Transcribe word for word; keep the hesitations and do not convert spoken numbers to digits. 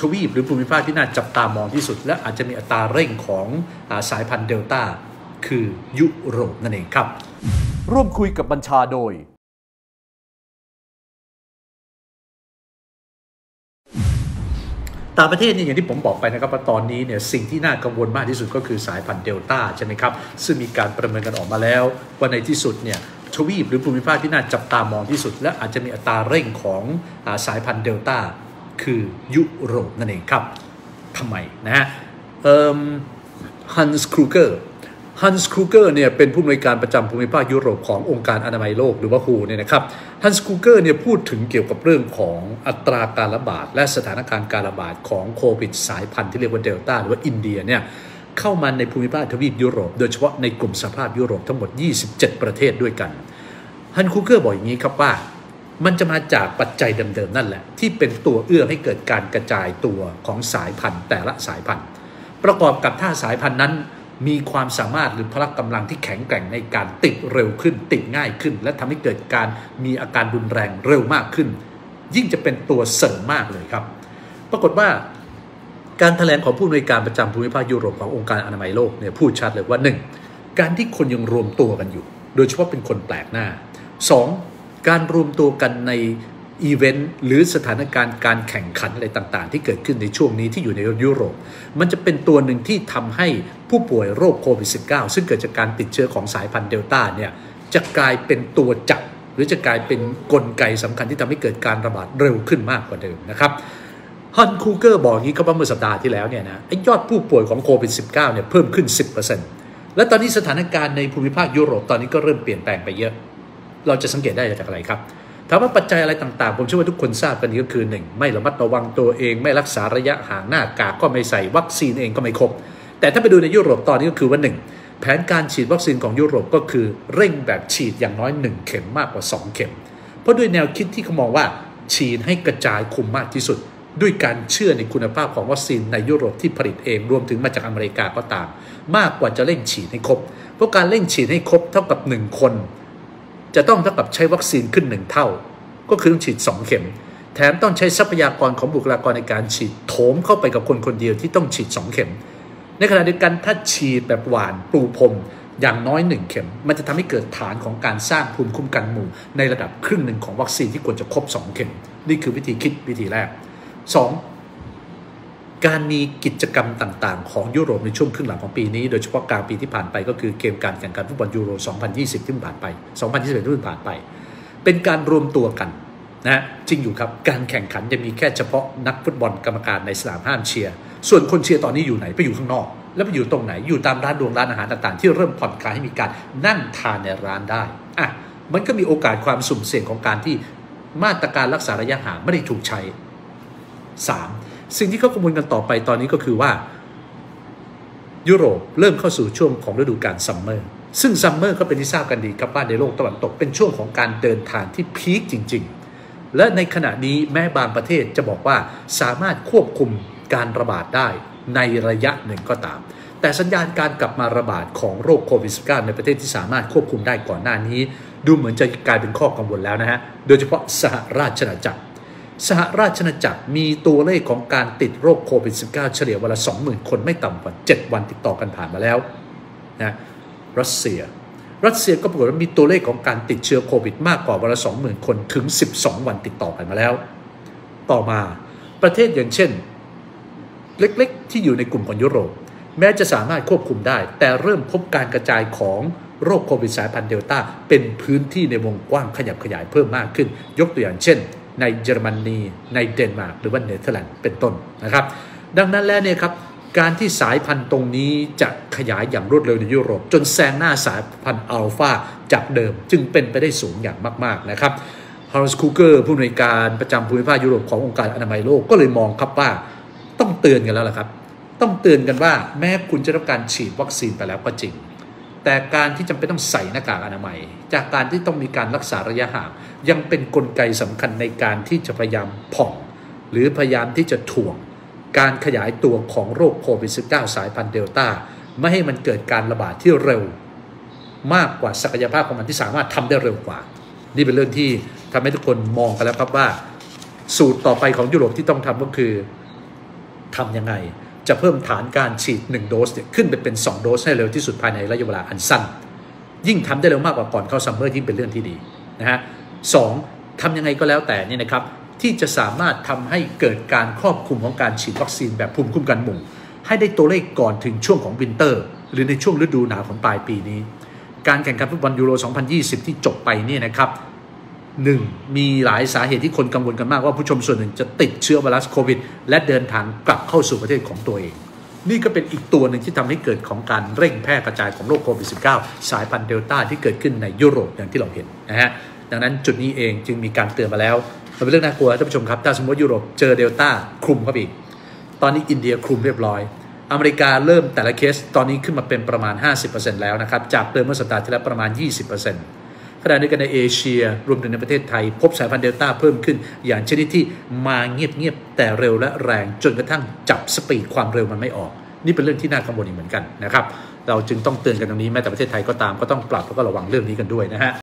วีปหรือภูมิภาคที่น่าจับตามองที่สุดและอาจจะมีอัตราเร่งของสายพันธุ์เดลต้าคือยุโรปนั่นเองครับร่วมคุยกับบัญชาโดยต่างประเทศเนี่ยอย่างที่ผมบอกไปนะครับว่าตอนนี้เนี่ยสิ่งที่น่ากังวลมากที่สุดก็คือสายพันธุ์เดลต้าใช่ไหมครับซึ่งมีการประเมินกันออกมาแล้วว่าในที่สุดเนี่ยทวีปหรือภูมิภาคที่น่าจับตามองที่สุดและอาจจะมีอัตราเร่งของสายพันธุ์เดลต้าคือยุโรปนั่นเองครับทำไมนะฮะฮันส์ครูเกอร์ฮันส์ครูเกอร์เนี่ยเป็นผู้อำนวยการประจำภูมิภาคยุโรปขององค์การอนามัยโลกหรือว่า ดับเบิลยู เอช โอ เนี่ยนะครับฮันส์ครูเกอร์เนี่ยพูดถึงเกี่ยวกับเรื่องของอัตราการระบาดและสถานการณ์การระบาดของโควิดสายพันธุ์ที่เรียกว่าเดลต้าหรือว่าอินเดียเนี่ยเข้ามาในภูมิภาคทวีปยุโรปโดยเฉพาะในกลุ่มสหภาพยุโรปทั้งหมดยี่สิบเจ็ดประเทศด้วยกันฮันส์ครูเกอร์บอกอย่างนี้ครับว่ามันจะมาจากปัจจัยเดิมๆนั่นแหละที่เป็นตัวเอื้อให้เกิดการกระจายตัวของสายพันธุ์แต่ละสายพันธุ์ประกอบกับถ้าสายพันธุ์นั้นมีความสามารถหรือพละกำลังที่แข็งแกร่งในการติดเร็วขึ้นติดง่ายขึ้นและทำให้เกิดการมีอาการรุนแรงเร็วมากขึ้นยิ่งจะเป็นตัวเสริมมากเลยครับปรากฏว่าการแถลงของผู้อำนวยการประจำภูมิภาคยุโรปขององค์การอนามัยโลกเนี่ยพูดชัดเลยว่า หนึ่ง การที่คนยังรวมตัวกันอยู่โดยเฉพาะเป็นคนแปลกหน้า สอง การรวมตัวกันในอีเวนต์หรือสถานการณ์การแข่งขันอะไรต่างๆที่เกิดขึ้นในช่วงนี้ที่อยู่ในยุโรปมันจะเป็นตัวหนึ่งที่ทำให้ผู้ป่วยโรคโควิด สิบเก้า ซึ่งเกิดจากการติดเชื้อของสายพันธุ์เดลต้าเนี่ยจะกลายเป็นตัวจับหรือจะกลายเป็นกลไกสำคัญที่ทำให้เกิดการระบาดเร็วขึ้นมากกว่าเดิมนะครับฮันคูเกอร์บอกอย่างนี้ครับว่าเมื่อสัปดาห์ที่แล้วเนี่ยนะไอ้ยอดผู้ป่วยของโควิด สิบเก้า เนี่ยเพิ่มขึ้น สิบเปอร์เซ็นต์ และตอนนี้สถานการณ์ในภูมิภาคยุโรปตอนนี้ก็เริ่มเปลี่ยนแปลงไปเยอะเราจะสังเกตได้จากอะไรครับถามว่าปัจจัยอะไรต่างๆผมเชื่อว่าทุกคนทราบกันนี้ก็คือ หนึ่ง ไม่ระมัดระวังตัวเองไม่รักษาระยะห่างหน้ากากก็ไม่ใส่วัคซีนเองก็ไม่ครบแต่ถ้าไปดูในยุโรปตอนนี้ก็คือว่า หนึ่ง แผนการฉีดวัคซีนของยุโรปก็คือเร่งแบบฉีดอย่างน้อยหนึ่งเข็มมากกว่าสองเข็มเพราะด้วยแนวคิดที่เขามองว่าฉีดให้กระจายคุมมากที่สุดด้วยการเชื่อในคุณภาพของวัคซีนในยุโรปที่ผลิตเองรวมถึงมาจากอเมริกาก็ตามมากกว่าจะเร่งฉีดให้ครบเพราะการเร่งฉีดให้ครบเท่ากับหนึ่งคนจะต้องเท่ากับใช้วัคซีนขึ้นหนึ่งเท่าก็คือต้องฉีดสองเข็มแถมต้องใช้ทรัพยากรของบุคลากรในการฉีดโถมเข้าไปกับคนคนเดียวที่ต้องฉีดสองเข็มในขณะเดียวกันถ้าฉีดแบบหวานปูพรมอย่างน้อยหนึ่งเข็มมันจะทำให้เกิดฐานของการสร้างภูมิคุ้มกันหมู่ในระดับครึ่งหนึ่งของวัคซีนที่ควรจะครบสองเข็มนี่คือวิธีคิดวิธีแรก สอง การมีกิจกรรมต่างๆของยุโรปในช่วงครึ่งหลังของปีนี้โดยเฉพาะกลางปีที่ผ่านไปก็คือเกมการแข่งขันฟุตบอลยูโรสองพันยี่สิบที่ผ่านไปสองพันยี่สิบเอ็ดที่ผ่านไปเป็นการรวมตัวกันนะจริงอยู่ครับการแข่งขันจะมีแค่เฉพาะนักฟุตบอลกรรมการในสนามห้ามเชียร์ส่วนคนเชียร์ตอนนี้อยู่ไหนไปอยู่ข้างนอกแล้วไปอยู่ตรงไหนอยู่ตามร้านดวงร้านอาหารต่างๆที่เริ่มผ่อนคลายให้มีการนั่งทานในร้านได้อ่ะมันก็มีโอกาสความสุ่มเสี่ยงของการที่มาตรการรักษาระยะห่างไม่ได้ถูกใช้ สาม สิ่งที่เขากังวลกันต่อไปตอนนี้ก็คือว่ายุโรปเริ่มเข้าสู่ช่วงของฤดูกาลซัมเมอร์ซึ่งซัมเมอร์ก็เป็นที่ทราบกันดีครับว่าในโลกตะวันตกเป็นช่วงของการเดินทางที่พีคจริงๆและในขณะนี้แม้บางประเทศจะบอกว่าสามารถควบคุมการระบาดได้ในระยะหนึ่งก็ตามแต่สัญญาณการกลับมาระบาดของโรคโควิด สิบเก้า ในประเทศที่สามารถควบคุมได้ก่อนหน้านี้ดูเหมือนจะกลายเป็นข้อกังวลแล้วนะฮะโดยเฉพาะสหราชอาณาจักรสหราชอาณาจักรมีตัวเลขของการติดโรคโควิด สิบเก้า เฉลี่ยวันละ สองหมื่น คนไม่ต่ำกว่าเจ็ดวันติดต่อกันผ่านมาแล้วนะรัสเซียรัสเซียก็ปรากฏว่ามีตัวเลขของการติดเชื้อโควิดมากกว่าวันละ สองหมื่น คนถึงสิบสองวันติดต่อกันมาแล้วต่อมาประเทศอย่างเช่นเล็กๆที่อยู่ในกลุ่มของยุโรปแม้จะสามารถควบคุมได้แต่เริ่มพบการกระจายของโรคโควิดสายพันธุ์เดลต้าเป็นพื้นที่ในวงกว้างขยับขยายเพิ่มมากขึ้นยกตัวอย่างเช่นในเยอรมนีในเดนมาร์กหรือว่าเนเธอร์แลนด์เป็นต้นนะครับดังนั้นแล้วเนี่ยครับการที่สายพันธุ์ตรงนี้จะขยายอย่างรวดเร็วในยุโรปจนแซงหน้าสายพันธุ์อัลฟาจากเดิมจึงเป็นไปได้สูงอย่างมากๆนะครับฮันส์คูเกอร์ผู้อำนวยการประจำภูมิภาคยุโรปขององค์การอนามัยโลกก็เลยมองครับว่าต้องเตือนกันแล้วล่ะครับต้องเตือนกันว่าแม้คุณจะรับการฉีดวัคซีนไปแล้วก็จริงแต่การที่จำเป็นต้องใส่หน้ากากอนามัยจากการที่ต้องมีการรักษาระยะห่างยังเป็นกลไกสำคัญในการที่จะพยายามผ่องหรือพยายามที่จะถ่วงการขยายตัวของโรคโควิด สิบเก้า สายพันธุ์เดลต้าไม่ให้มันเกิดการระบาดที่เร็วมากกว่าศักยภาพของมันที่สามารถทำได้เร็วกว่านี่เป็นเรื่องที่ทำให้ทุกคนมองกันแล้วครับว่าสูตรต่อไปของยุโรปที่ต้องทำก็คือทำยังไงจะเพิ่มฐานการฉีดหนึ่งโดสเนี่ยขึ้นไปเป็นสองโดสให้เร็วที่สุดภายในระยะเวลาอันสั้นยิ่งทำได้เร็วมากกว่าก่อนเข้าซัมเมอร์ยิ่งเป็นเรื่องที่ดีนะฮะสองทำยังไงก็แล้วแต่นี่นะครับที่จะสามารถทำให้เกิดการครอบคลุมของการฉีดวัคซีนแบบภูมิคุ้มกันหมู่ให้ได้ตัวเลขก่อนถึงช่วงของวินเตอร์หรือในช่วงฤดูหนาวของปลายปีนี้การแข่งขันฟุตบอลยูโรสองพันยี่สิบที่จบไปเนี่ยนะครับหนึ่งมีหลายสาเหตุที่คนกังวลกันมากว่าผู้ชมส่วนหนึ่งจะติดเชื้อไวรัสโควิดและเดินทางกลับเข้าสู่ประเทศของตัวเองนี่ก็เป็นอีกตัวหนึ่งที่ทำให้เกิดของการเร่งแพร่กระจายของโรคโควิด สิบเก้า สายพันธุ์เดลต้าที่เกิดขึ้นในยุโรปอย่างที่เราเห็นนะฮะดังนั้นจุดนี้เองจึงมีการเตือนมาแล้วมันเป็นเรื่องน่ากลัวท่านผู้ชมครับถ้าสมมติยุโรปเจอเดลต้าคลุมเข้าไปอีกตอนนี้อินเดียคลุมเรียบร้อยอเมริกาเริ่มแต่ละเคสตอนนี้ขึ้นมาเป็นประมาณ ห้าสิบเปอร์เซ็นต์ แล้วนะครับจากเดิมเมื่อสัปดาห์ที่แล้วประมาณ ยี่สิบเปอร์เซ็นต์ ขณะเดียวกันในเอเชียรวมถึงในประเทศไทยพบสายพันธุ์เดลต้าเพิ่มขึ้นอย่างชนิดที่มาเงียบๆแต่เร็วและแรงจนกระทั่งจับสปีดความเร็วมันไม่ออกนี่เป็นเรื่องที่น่ากังวลอีกเหมือนกันนะครับเราจึงต้องเตือนกันตรงนี้แม้แต่ประเทศไทยก็ตามก็ต้องปรับแล้วก็ระวังเรื่องนี้กันด้วยนะฮะ